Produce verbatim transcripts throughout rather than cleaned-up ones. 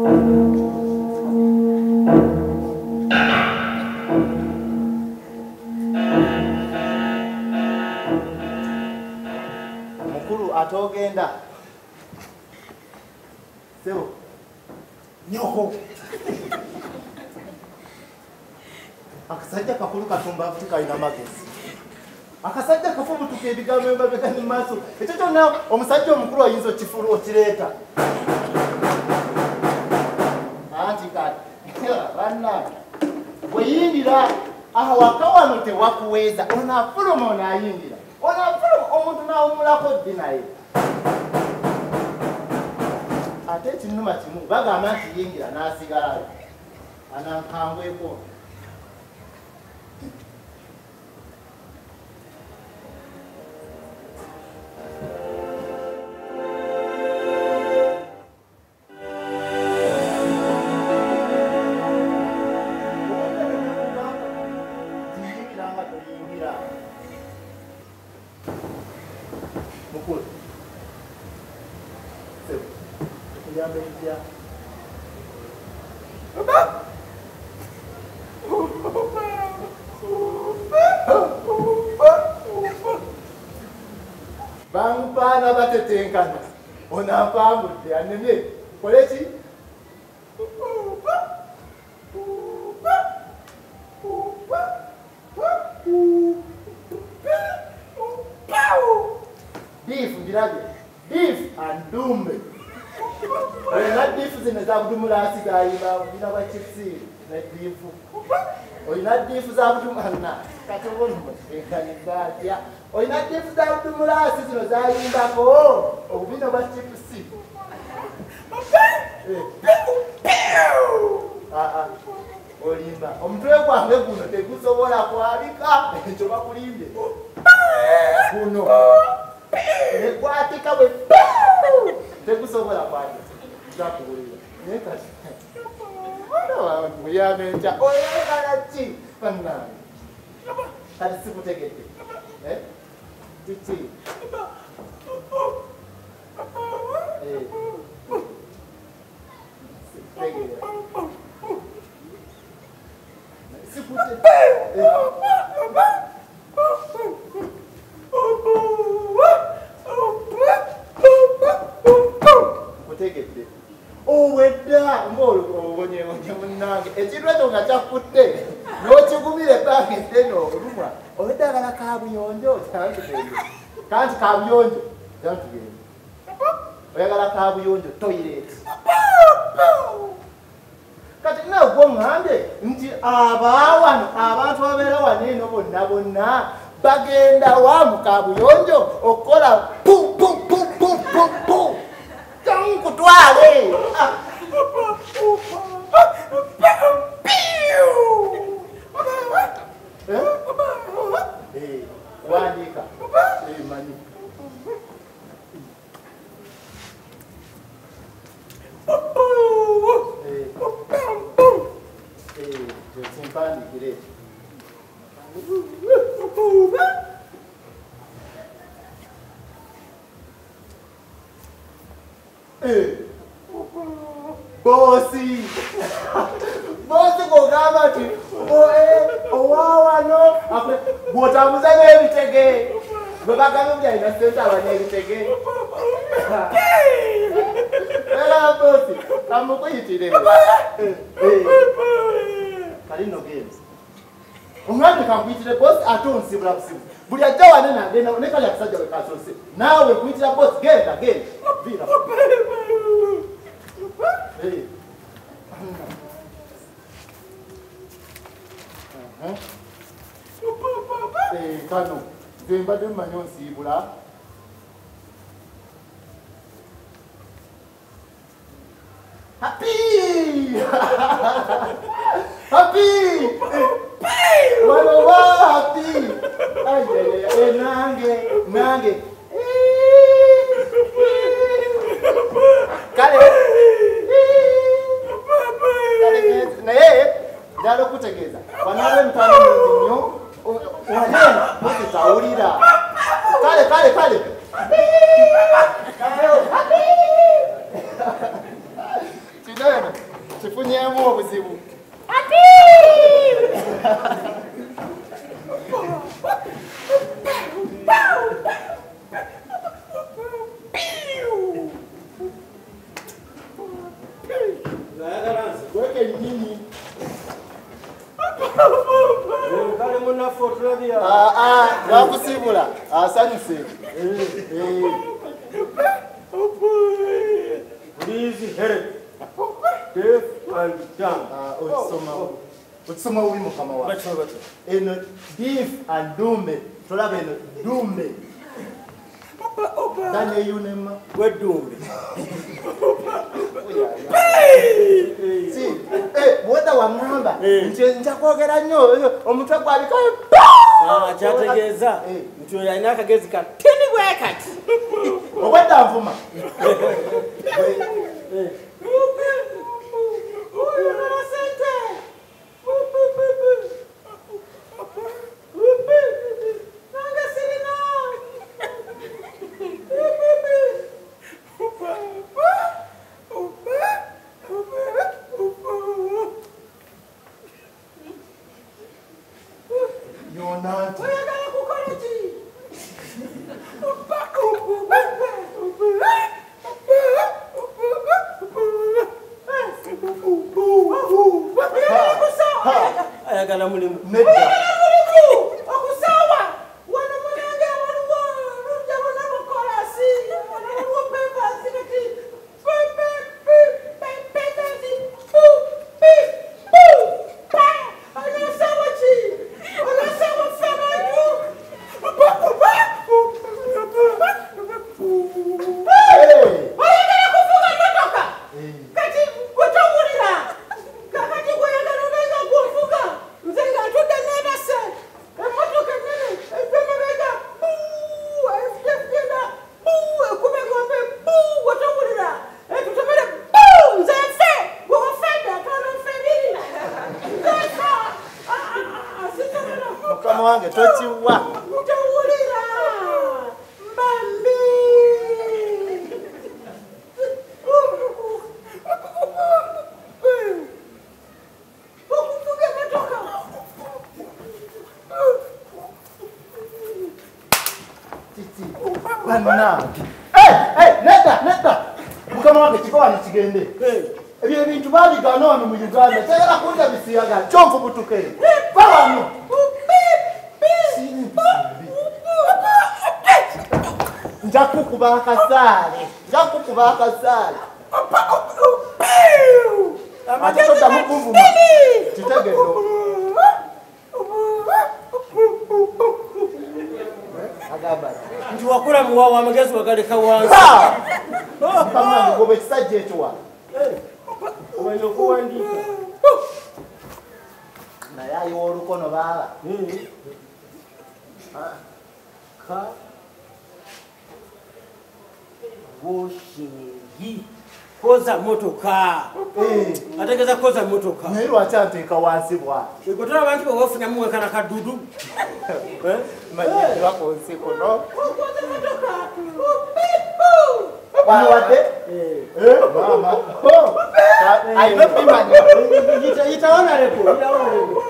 Mukuru atogenda. Sebo. Nyoko. Akasajja kakulu katumba Afrika ina magezi. Akasajja kafumu tukebigambo mbabeka ni maso. Ekyo kyonna omusajja omukulu ayinza kifulu okireeta. Anti kati. Banna. Weyindira aha wakawano tewakuweza. Onafuluma onayindira. Onafuluma omuntu nawumulako ddi naye. Ate ekinuma kimu bagamba nti yingira n'asigalayo. Anankangweko. Mukuru. Sebo. Kuyambe njia. Baba. Bampana batetenkana. Onapambudde anene. Koleki? Beef ngiraje. Beef and dumbe. Oyina beef zino za budumula asigayiba bina ba chipsi na beef. Oyina beef za budumana. Katobona ekani gatia. Oyina beef za budumula asizino za yimbako. Obina ba chipsi. Ah ah. Olimba. Omutwe gwange guno tegusobola kwabika. Ekyo bakulinde. Guno. Nekwatika bwe tegusobola kwati zakubulira nekati abantu muyamenja oyagala ki bannange kati sikutegedde eh titi eh sikutegedde kutegedde owedda mbolo obonye onye munange ekirweto nga kyakutte n'okigumira ebbanga eddene olumwa oweddagala kabuyonjo kyantugende kanti kabuyonjo kyantugende oyagala kabuyonjo toilet kati nagwo ŋŋambye nti abaawano abantu ababeera waneeno bonna bonna bagenda wa mu kabuyonjo okukola pu pu pu pu pu pu kutwale eh wandika eh mani eh eh je simpani kile eh bosi bosi kogamba ti oe owawano ape botamuza n'ebitege bwebagamba bya ina sente abanya ebitege era bosi kamukuyitire kalino games omwami kankuyitire bosi ate onsibula busibu buli ajja wane nagenda nekali akasajja wekasose naawe kuyitira bosi genda genda vira hey. Uh-huh. Eh, kano zemba de manyo nsibula happy happy wano wa happy ay nange nange kale naye njalo kutegeeza banabe mtano nnyo wanena bosi tawulira kale kale kale kale afunyeemu obuzibu weke nyinyi kale munaffe otulabya wakusibula asanyuse Please help. Deaf and dumb. Okisoma uli mukama wa eno deaf and dumb tolaba eno dumb dane yunema we dumb si eh boda wangamba nje nja kwogera nnyo omutwe gwabika ah kyategeeza nti oyo alina akagezi katini bwekati obwedda nvuma ayagala mulimu nedda mukama wange tokiwa utawulira mbambi okuvuga emotoka titi banna eh eh neta neta mukama wange kikowa nikigende ebyo ebintu babigana wano mu Uganda tayala kunda bisiyaga kyonfu butuke ba wano nja kukuba akasaale nja kukuba akasaale ate todda mukumvuma kitegedo agamba nti wakula muwawa amagezi wagaleka wansi mukama wange goba ekisajja ekyo wano omanya okuwandiika naye ayiwa olukono baaba ka woshingi koza motoka ategeza koza motoka naye lwaki anteeka wansi bwa ekotala abantu bewafunyamu wekana kadudu manyira ku nsi kuno okoza emotoka wawadde mama ayina obimanya yitawanaleko yitawanaleko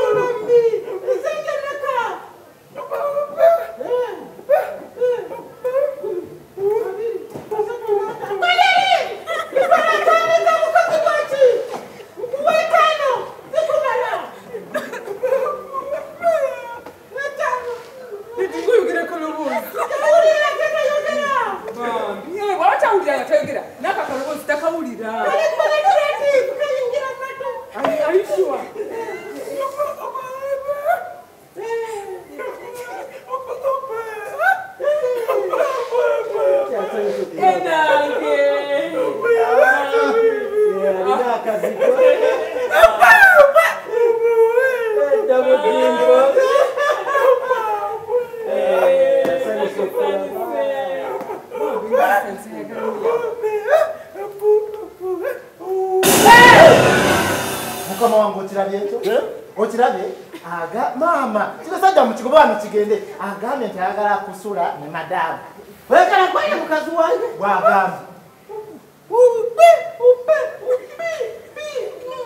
mukama wange okirabye ekyo okirabye aga maama kirasajja mu kigoba wano kigende agambye nti ayagala kusula ne madamu wekala kwanye mukazi wange bwagambye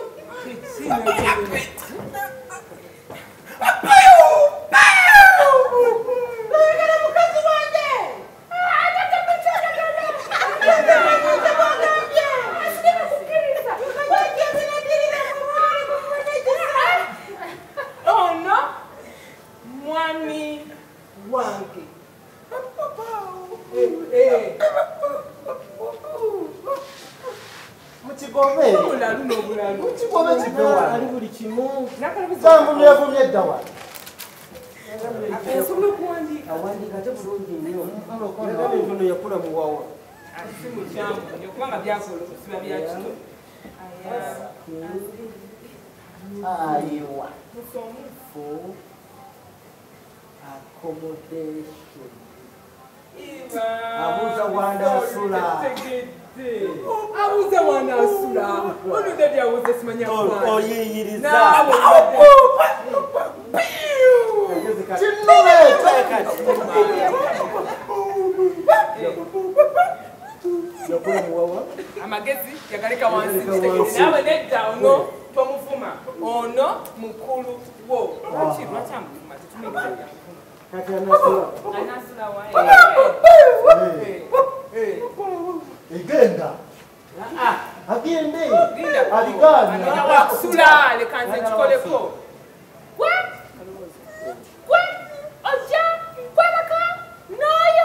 mukigobe Obulalu n'obulalu. mukigobe kibewa ali buli kimu sambu nevumye eddawa Asobola okuwandiika. awandiika ate bulungi nnyo nagamba entono yakula muwawa Si mukyamu nnyo kubanga byakola okusiba bya kito. ayiwa for accommodation Abuuza Wandasula. Abuuza Wandasula. Ono dadi abuuza simanya kwani. oyiyiriza Naawe yakula muwawa amagezi yagaleka wansi kitegere naawe nedda ono tomufuma ono mukulu wo lwaki lwaki amufuma tetumingiza kati anasula anasula egenda agende aligana wakusula leka nze kikoleko gwe gwe ojja kwebaka n'oyo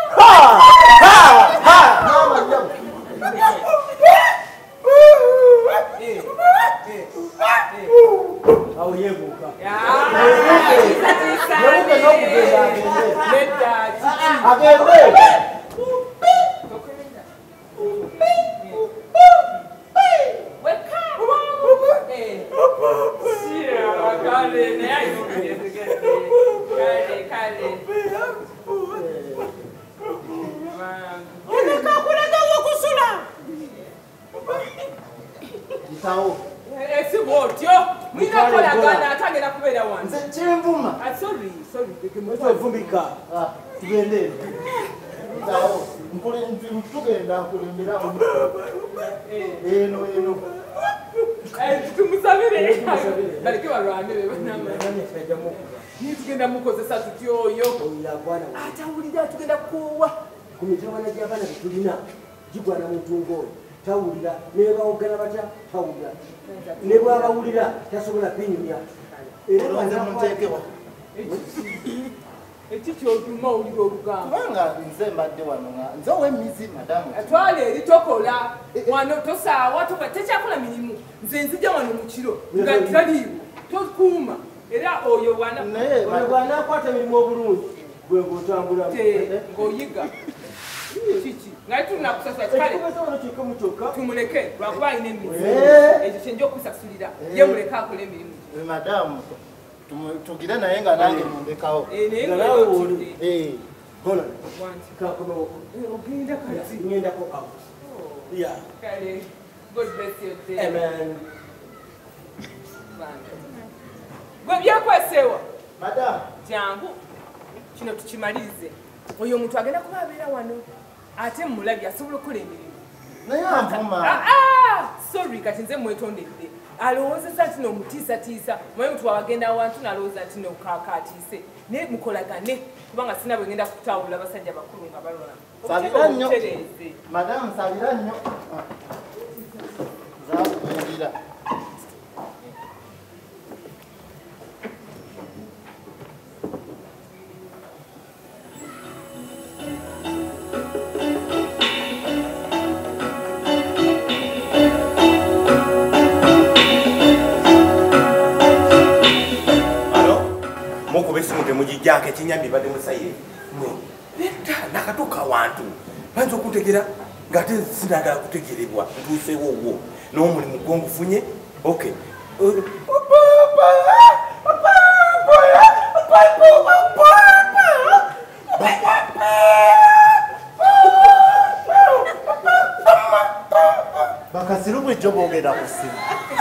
awo yebuuka agende gitawo esi bwotyo mwina kolagana atagenda kubeera wansi nze kyenvuma sorry sorry evumbika tugende gitawo tugenda nkulembera eno eno tumusabire baleke balwanire nitugenda mukozesa tuty oyo atawulira tugenda kuwa ku mitawana gy'abaana betulina gigwana muntu ng'oyo tawulira nebawogana batya tawulira ne bwabawulira tasobola kwenyumya olonze munteekewa eki kyotuma owulira olugambo kubanga nze mbadde wano nze ow'emizi madamu twala eri tokola wano tosaawa tokola tekyakola mirimu nze nzija wano mu kiro nga taliiwo tokuuma era oyo wana naye oyo bw'anaakwata emirimu obulungi gwe ng'otambula ng'oyiga kiki nga tunakusasula kale ekikomesawono kikemu kyokka tumuleke lwakuba alina emirimu Eh. ekyo kyenja okusasulira Eh. ye muleke akola emirimu madamu tumu- tugire naye nga nange mundekawo Eh, naye Nga nga naawe otudde. woli. Eh, hola Wanti. kakomewo Eh, ogenda kati ŋŋendako out ya kale god bless your day amen gwe byakweseewa madamu jangu kino tukimalirize oyo omuntu agenda kuba abeera wano ate mumulabye asobola okukola emirimu naye anvuma Ah, ah, sorry kati nze mwetondedde alowoozeza nti nomutiisatiisa omanyi mutu wabagenda awantu nalowooza nti nokakatiise naye mukolagane kubanga sina bwe ngenda kutawulula basajja bakulu nga balona Sabira nnyo. obutereeze madamu sabira nnyo zakuwulira mukuba esimu temugijjako ekinyambi badde musayire nedda nakatuuka awantu bayinza okuntegera ngaate sinagala kutegerebwa ntuusewo wo n'omulimu gwomufunye ok bakasiru bulijjo boogera ku simu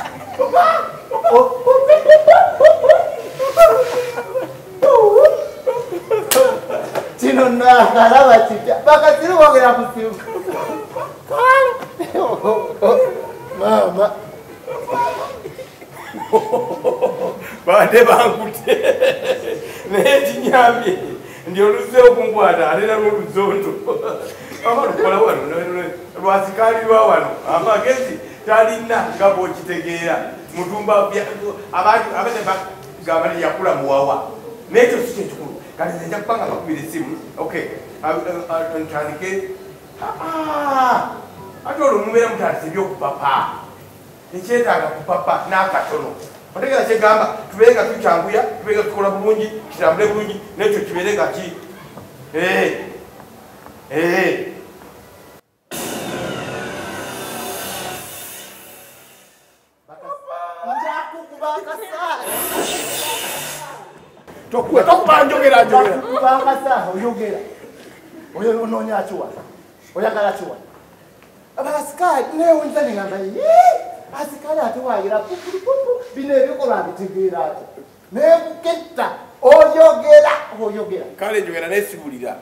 kino nakalaba kitya bakasiru boogera ku simu maama badde bankute naye ekinyambye ndi oluze okunkwata ate nalwo oluzondo ama lukola wano lwasikalirwa wano amagezi talina nga bwokitegeera mutumba abantu abene bagamba nti yakula muwawa nekyo si kyekikulu kati nze nja kubanga bakubira esimu ok ntandike ate olwo mubeera mutandise ebyokupapa ekyetaaga kupapa n'akatono otegera kyegamba tubeere nga tukyanguya tubeere nga tukola bulungi kitambule bulungi nekyo kibeere nga ki tokuba njogera njogera oyogera oyo onoonya kiwa oyagala kiwa abasikali newunza nengamba asikali ate wagira pupupupu bino ebikolwa bitegeera ate nekuketta oyogera oyogera kale njogera nesibulira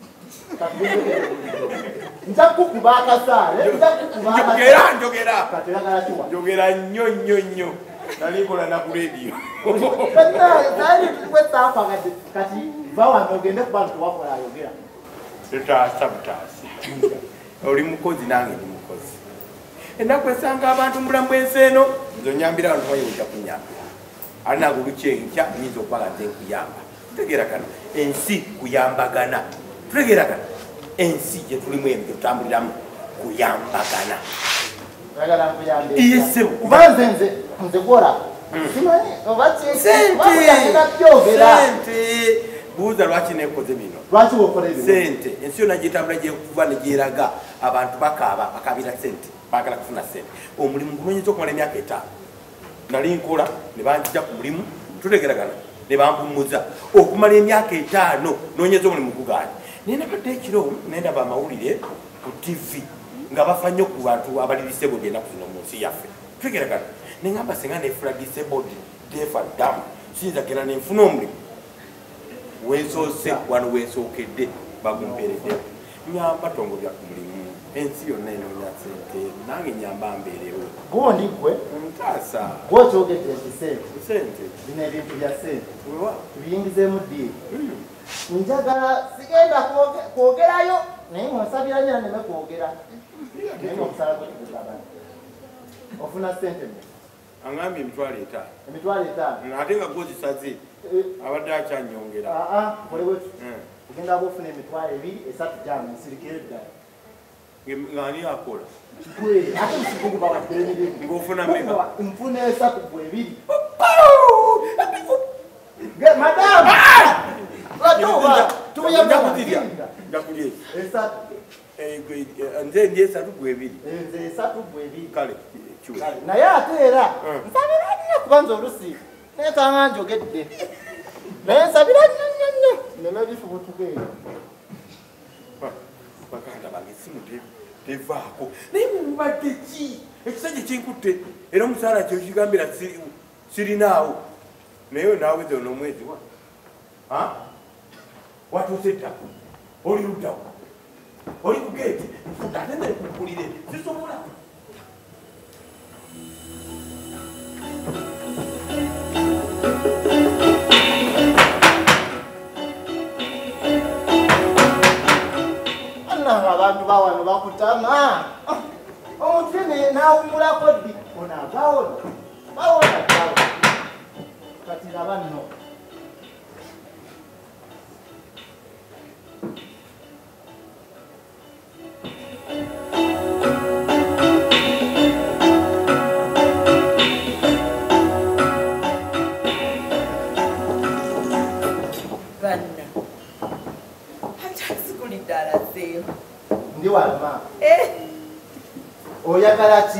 nja kukuba akasaale njogera njogera kati oyagala kiwa njogera nnyo nnyo nnyo nalikola na ku rediyo kwetaafagadde kati bawange ogende ku bantu wakola ayogera tutaasa butaasi oli mukozi nange ndi mukozi ennaku esanga abantu mubulamu bwensi eno nze onyambira abantu bayinza kunyambira ali nago olukyenkya nyinza okubaga nze nkuyamba tutegeera kana ensi kuyambagana tutegeera kana ensi gyetulimu eno gyetutambuliramu kuyambagana oyagala nkuyambe iyesebo kuba nze nze nze gwola simanyi oba sente buuza lwaki nekoze bino lwaki wokola ebyo sente ensi yonna gyetambula gyekuva negyeraga abantu bakaaba bakabira sente bagala kufuna sente omulimu gunoonyeza okumala emyaka etaano nali nkola ne banjija ku mulimu tutegeragana ne bampumuza okumala emyaka etaano noonyeza omulimu guganye naye nabadde ekiro nendaba amawulire ku tivi nga bafa nnyo ku bantu abali disabled ennaku zino mu nsi yaffe tutegeragana neŋamba senga nefula disabled defa damu siyinza genda nenfuna omulimu wensoose wano wensookedde bagumperedde nyamba tongobya ku mulimu ensi yonna enoonya sente nange nyamba mbeerewo gundi gwe ntaasa gwokyogedde nti sente sente bino ebintu bya sente wewa biyingizemu ddiiri njagala sigenda kwogerayo naye ngonsabira nyina neme kwogera naye ngaomusala gwekigugabana ofuna sente angambye emitwalo etaano emitwalo etaano ate nga gozisaze abadde akyanyongera aa kolewetu ogenda bofuna emitwalo ebiri esatu jamu nsirikire ddala ngani akola ate musigugu bawadde emirimu ngofuna mega nfuna esatu gwe ebiri madamu atuba tuyakudirya njakulye esatu nze ndi esatu gwe ebiri nze esatu gwe ebiri kale naye ate era nsabira nnyo kubanza olusi nekanga njogedde naye nsabira nnyo nnyo nnyo neme bifubutukeeyo baganda bange esimu tevaako naye mubadde ki ekisajja kinkutte era omusaala kyo kigambira sirinaawo naye naaweze n'omwezi wa watuuse ddako oli luddawo oli kugeeti nfuta ate nekukulire sisobola abantu bawano bakutama omuntu ene nawumulako ddi ona bawona bawona bawo kati laba nno ndi walma oyagala ki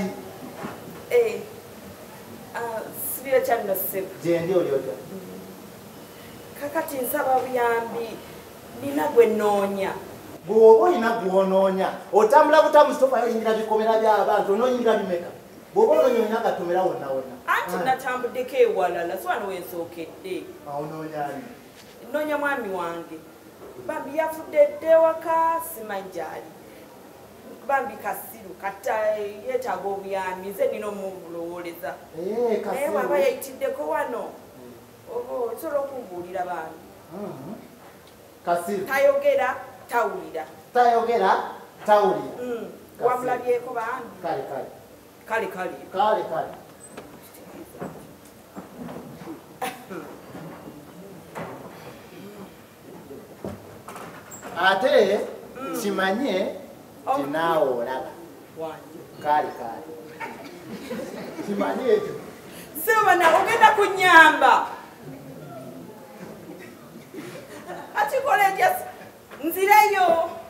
sibira kyalino ssebo gyendi olyota kakati nsaba buyambi nina gwe nnoonya bw'oba olina gw'onoonya otambula butamu sitofa oyingira bikomera by'abantu onooyingira bimeka bw'oba onoonya olina katomera wonna wonna anti natambuddeko ewalala so wano wensookedde awonoonyani nnoonya mwami wange bambi yafudde dde waka simanyi gyali bambi kasiru kata yeetaaga obuyambi nze nina omubulowoleza naye waba yayitiddeko wano oba osobola okumbuulira bambi kasiru tayogera tawulira tayogera tawulira wamulabyeko bambi kale kale kale kale kale kale ate kimanye kinaawe olaba kale kale kimanyi ekyo sebana ogenda kunyamba ati kolejja nzireyo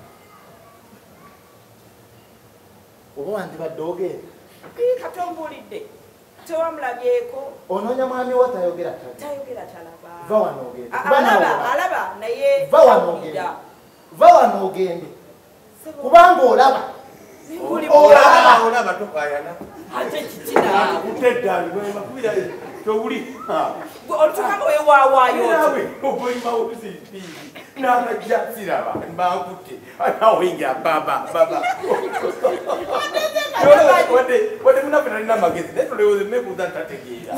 oba wandibadde ogenda katombulidde tewamulabyeko onoonya mwami wo tayogera tayogera talaba va wano ogende alaba alaba naye va wano ogende va wano ogende kubanga olaba olaba olaba tokayana ate kitina kuteddali bakubira towuli olutukanga wewawaayo nawe oboyimawo obuziipi n'akajja siraba mbankutte awingira baba baba wadde munafe talina amagezi naye tolowooze nebuuza ntategeera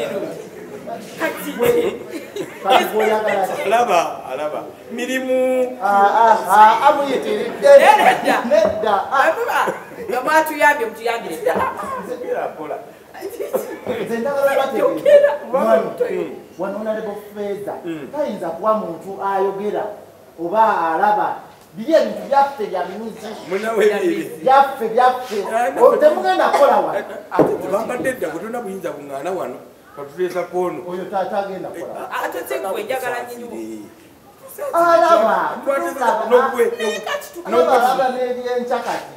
alaba alaba mirimu amuyitiridde nedda nga mwatuyambye mutuyambire ddala kola nze njagala bategeera wanoonalebo feeza tayinza kuba muntu ayogera oba alaba biri ebintu byaffe bya myuzi byaffe byaffe temugenda kukola wa ate tebambadde edda bwetona buyinza buŋŋaana wano katuteesa kwono oyo tatagenda kukola ate segwe njagala nyinyiwo alaba nogwe alaba n'ebyencakati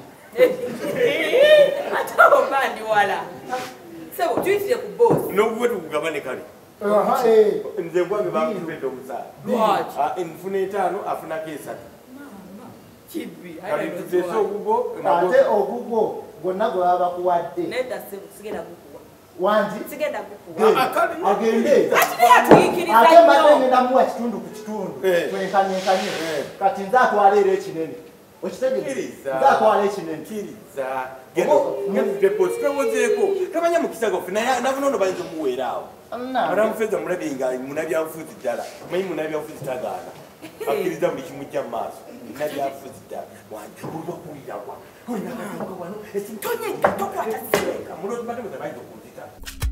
ate abo bandi wala sebo tuyitire ku bosi nogwe tukugabane kale nze gwange bamutubedde omusaala enfuna etaano afunako esatu kati tuteese ogugwo ate ogugwo gwonna gwe baba bakuwadde nedda sebo sigenda gukuwa wangi sigenda gukuwa agende atuyikiriza ate mbadde nnyo ngenda muwa kitundu ku kitundu twenkanyekanye kati nze atwala era ekinene okitegeeza nze atwala ekinene kiriza deposi twewozeeko tabanya mukisa gaffe naye nabunono bayinza omuweeraawo aramufeeza mulabye nga munabyanfuzi ddala manyi munabyanfuzi tagaana akkiriza buli kimu kya maaso munabyanfuzi ddala wange olwakuwirawa olinagatanga wano ekintu tonyeka tokwata sireka mulozibadde bwe tabayinza okunzita